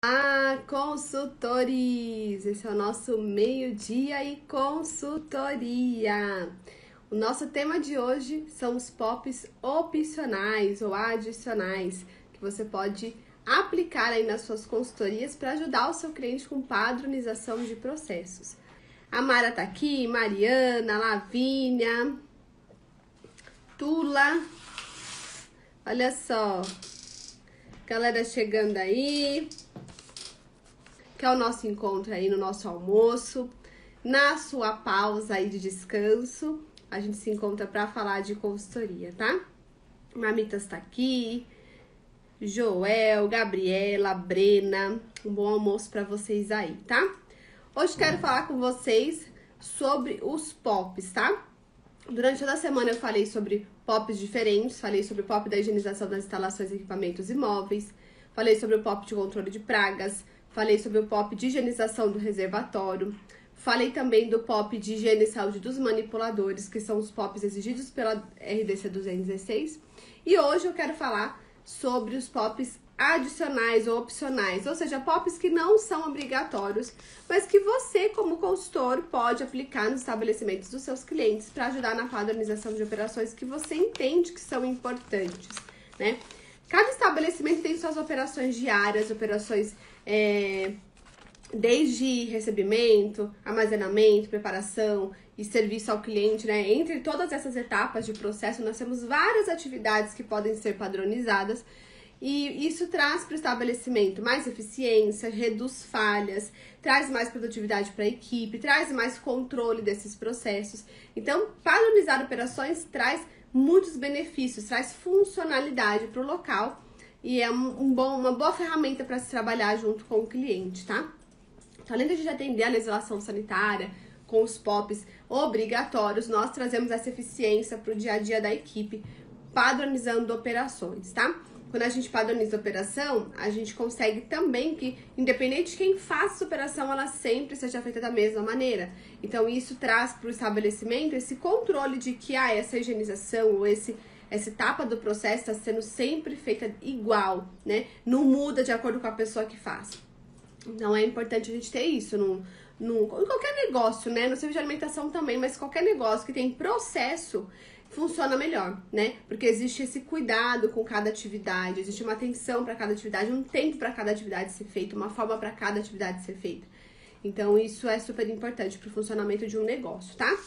Ah, consultores! Esse é o nosso meio-dia e consultoria. O nosso tema de hoje são os POPs opcionais ou adicionais que você pode aplicar aí nas suas consultorias para ajudar o seu cliente com padronização de processos. A Mara tá aqui, Mariana, Lavínia, Tula, olha só, galera chegando aí, que é o nosso encontro aí no nosso almoço, na sua pausa aí de descanso, a gente se encontra para falar de consultoria, tá? Mamitas tá aqui, Joel, Gabriela, Brena, um bom almoço para vocês aí, tá? Hoje quero falar com vocês sobre os POPs, tá? Durante toda a semana eu falei sobre POPs diferentes, falei sobre o POP da higienização das instalações e equipamentos imóveis, falei sobre o POP de controle de pragas, falei sobre o POP de higienização do reservatório, falei também do POP de higiene e saúde dos manipuladores, que são os POPs exigidos pela RDC 216, e hoje eu quero falar sobre os POPs adicionais ou opcionais, ou seja, POPs que não são obrigatórios, mas que você, como consultor, pode aplicar nos estabelecimentos dos seus clientes para ajudar na padronização de operações que você entende que são importantes, né? Cada estabelecimento tem suas operações diárias, operações desde recebimento, armazenamento, preparação e serviço ao cliente, né? Entre todas essas etapas de processo, nós temos várias atividades que podem ser padronizadas e isso traz para o estabelecimento mais eficiência, reduz falhas, traz mais produtividade para a equipe, traz mais controle desses processos. Então, padronizar operações traz muitos benefícios, traz funcionalidade para o local e é uma boa ferramenta para se trabalhar junto com o cliente, tá? Então, além de a gente atender a legislação sanitária com os POPs obrigatórios, nós trazemos essa eficiência para o dia a dia da equipe, padronizando operações, tá? Quando a gente padroniza a operação, a gente consegue também que, independente de quem faça essa operação, ela sempre seja feita da mesma maneira. Então, isso traz para o estabelecimento esse controle de que essa higienização ou essa etapa do processo está sendo sempre feita igual, né? Não muda de acordo com a pessoa que faz. Então, é importante a gente ter isso em qualquer negócio, né? No serviço de alimentação também, mas qualquer negócio que tem processo funciona melhor, né? Porque existe esse cuidado com cada atividade, existe uma atenção para cada atividade, um tempo para cada atividade ser feita, uma forma para cada atividade ser feita. Então, isso é super importante para o funcionamento de um negócio, tá?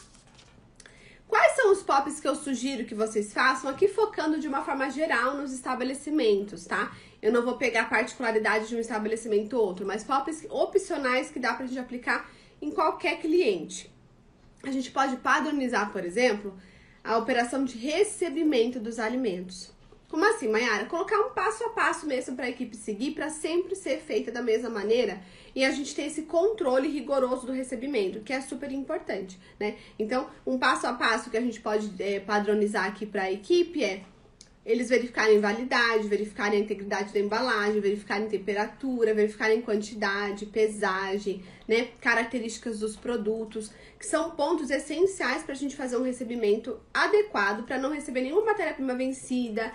Quais são os POPs que eu sugiro que vocês façam aqui focando de uma forma geral nos estabelecimentos, tá? Eu não vou pegar a particularidade de um estabelecimento ou outro, mas POPs opcionais que dá pra gente aplicar em qualquer cliente. A gente pode padronizar, por exemplo, a operação de recebimento dos alimentos. Como assim, Mayara? Colocar um passo a passo mesmo para a equipe seguir, para sempre ser feita da mesma maneira e a gente ter esse controle rigoroso do recebimento, que é super importante, né? Então, um passo a passo que a gente pode padronizar aqui para a equipe é eles verificarem validade, verificarem a integridade da embalagem, verificarem temperatura, verificarem quantidade, pesagem, né? Características dos produtos, que são pontos essenciais para a gente fazer um recebimento adequado, para não receber nenhuma matéria-prima vencida,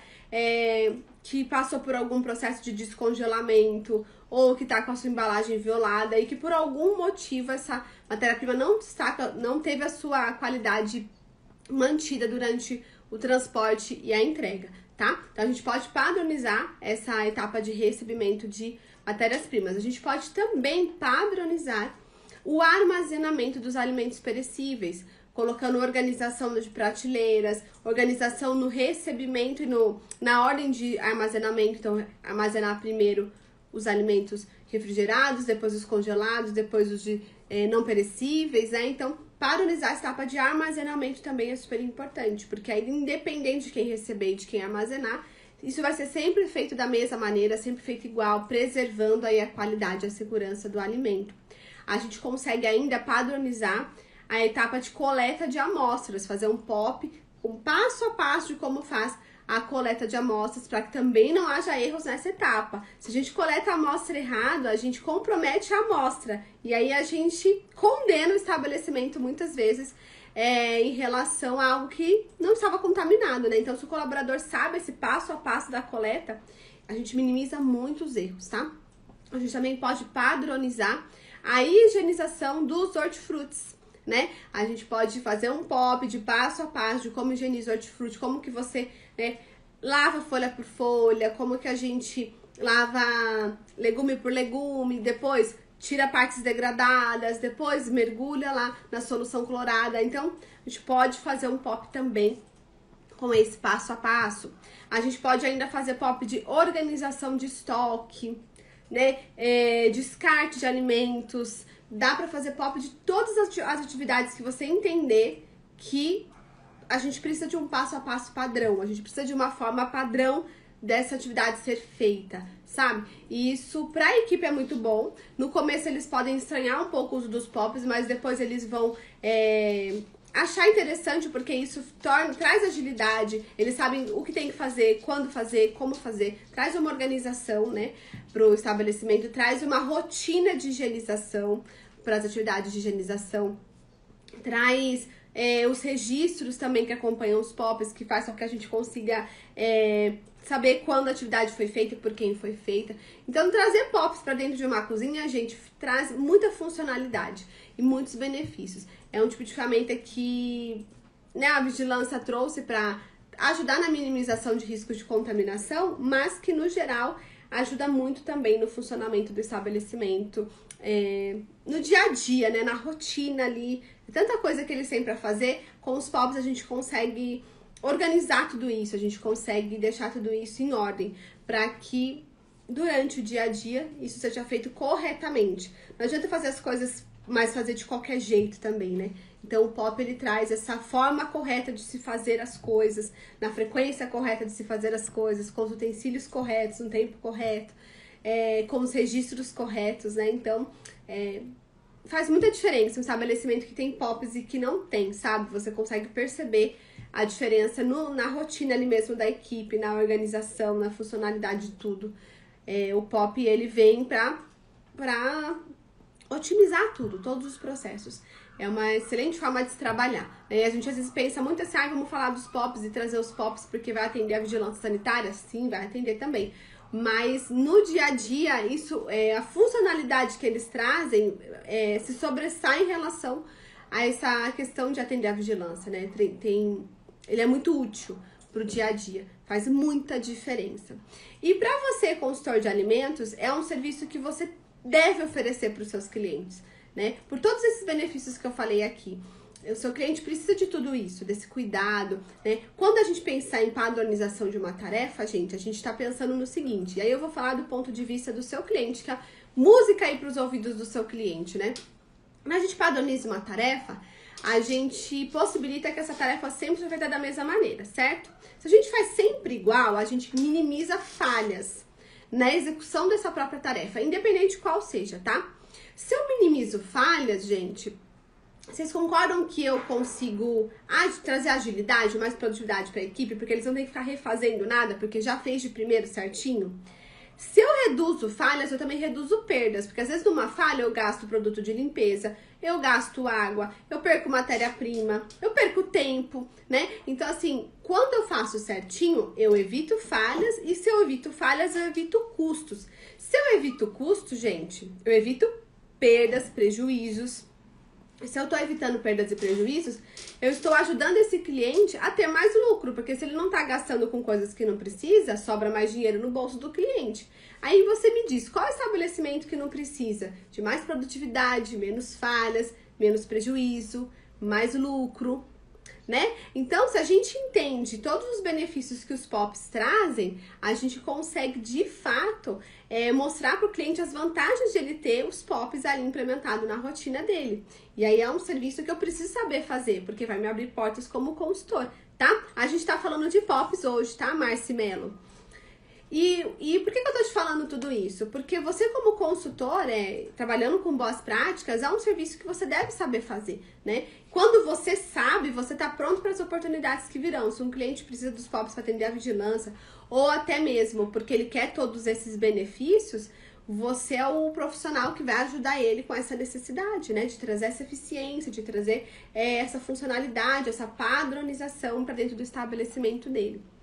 que passou por algum processo de descongelamento, ou que está com a sua embalagem violada e que por algum motivo essa matéria-prima não teve a sua qualidade mantida durante o transporte e a entrega, tá? Então, a gente pode padronizar essa etapa de recebimento de matérias-primas. A gente pode também padronizar o armazenamento dos alimentos perecíveis, colocando organização de prateleiras, organização no recebimento e na ordem de armazenamento. Então, armazenar primeiro os alimentos refrigerados, depois os congelados, depois os de não perecíveis, né? Então, padronizar essa etapa de armazenamento também é super importante, porque aí, independente de quem receber e de quem armazenar, isso vai ser sempre feito da mesma maneira, sempre feito igual, preservando aí a qualidade e a segurança do alimento. A gente consegue ainda padronizar a etapa de coleta de amostras, fazer um POP, um passo a passo de como faz a coleta de amostras, para que também não haja erros nessa etapa. Se a gente coleta a amostra errado, a gente compromete a amostra e aí a gente condena o estabelecimento muitas vezes em relação a algo que não estava contaminado, né? Então, se o colaborador sabe esse passo a passo da coleta, a gente minimiza muitos erros, tá? a gente também pode padronizar a higienização dos hortifrutis, né? A gente pode fazer um pop de passo a passo de como higieniza o hortifruti, como que você, né, lava folha por folha, como que a gente lava legume por legume, depois tira partes degradadas, depois mergulha lá na solução clorada. Então, a gente pode fazer um pop também com esse passo a passo. A gente pode ainda fazer pop de organização de estoque, né? Descarte de alimentos. Dá pra fazer pop de todas as atividades que você entender que a gente precisa de um passo a passo padrão. A gente precisa de uma forma padrão dessa atividade ser feita, sabe? E isso pra equipe é muito bom. No começo eles podem estranhar um pouco o uso dos pops, mas depois eles vão achar interessante, porque isso traz agilidade. Eles sabem o que tem que fazer, quando fazer, como fazer. Traz uma organização, né, pro estabelecimento, traz uma rotina de higienização para as atividades de higienização, traz os registros também que acompanham os POPs, que faz com que a gente consiga saber quando a atividade foi feita e por quem foi feita. Então, trazer POPs para dentro de uma cozinha, gente, traz muita funcionalidade e muitos benefícios. É um tipo de ferramenta que, né, a vigilância trouxe para ajudar na minimização de riscos de contaminação, mas que, no geral, ajuda muito também no funcionamento do estabelecimento, no dia a dia, né, na rotina ali. Tanta coisa que eles têm para fazer. Com os POPs a gente consegue organizar tudo isso, a gente consegue deixar tudo isso em ordem, para que durante o dia a dia isso seja feito corretamente. Não adianta fazer as coisas, mas fazer de qualquer jeito também, né? Então o POP ele traz essa forma correta de se fazer as coisas, na frequência correta de se fazer as coisas, com os utensílios corretos, no tempo correto, com os registros corretos, né? Então, faz muita diferença um estabelecimento que tem POPs e que não tem, sabe? Você consegue perceber a diferença na rotina ali mesmo da equipe, na organização, na funcionalidade de tudo. O POP, ele vem pra otimizar tudo, todos os processos. É uma excelente forma de se trabalhar. A gente às vezes pensa muito assim, vamos falar dos POPs e trazer os POPs porque vai atender a vigilância sanitária? Sim, vai atender também. Mas no dia a dia, isso, a funcionalidade que eles trazem se sobressai em relação a essa questão de atender a vigilância, né? Ele é muito útil para o dia a dia, faz muita diferença. E para você, consultor de alimentos, é um serviço que você deve oferecer para os seus clientes, né? Por todos esses benefícios que eu falei aqui. O seu cliente precisa de tudo isso, desse cuidado, né? Quando a gente pensar em padronização de uma tarefa, a gente está pensando no seguinte, e aí eu vou falar do ponto de vista do seu cliente, que é a música aí para os ouvidos do seu cliente, né? Quando a gente padroniza uma tarefa, a gente possibilita que essa tarefa sempre seja feita da mesma maneira, certo? Se a gente faz sempre igual, a gente minimiza falhas na execução dessa própria tarefa, independente de qual seja, tá? Se eu minimizo falhas, gente, vocês concordam que eu consigo trazer agilidade, mais produtividade para a equipe, porque eles não têm que ficar refazendo nada, porque já fez de primeiro certinho? Se eu reduzo falhas, eu também reduzo perdas, porque às vezes numa falha eu gasto produto de limpeza, eu gasto água, eu perco matéria-prima, eu perco tempo, né? Então, assim, quando eu faço certinho, eu evito falhas, e se eu evito falhas, eu evito custos. Se eu evito custos, gente, eu evito perdas, prejuízos. Se eu tô evitando perdas e prejuízos, eu estou ajudando esse cliente a ter mais lucro, porque se ele não tá gastando com coisas que não precisa, sobra mais dinheiro no bolso do cliente. Aí você me diz, qual estabelecimento que não precisa de mais produtividade, menos falhas, menos prejuízo, mais lucro, né? Então, se a gente entende todos os benefícios que os POPs trazem, a gente consegue, de fato, mostrar para o cliente as vantagens de ele ter os POPs ali implementados na rotina dele. E aí é um serviço que eu preciso saber fazer, porque vai me abrir portas como consultor, tá? A gente tá falando de POPs hoje, tá, Marci Mello? E por que eu tô te falando tudo isso? Porque você, como consultor, trabalhando com boas práticas, é um serviço que você deve saber fazer, né? Quando você sabe, você tá pronto para as oportunidades que virão. Se um cliente precisa dos POPs para atender a vigilância, ou até mesmo porque ele quer todos esses benefícios, você é o profissional que vai ajudar ele com essa necessidade, né? De trazer essa eficiência, de trazer essa funcionalidade, essa padronização para dentro do estabelecimento dele.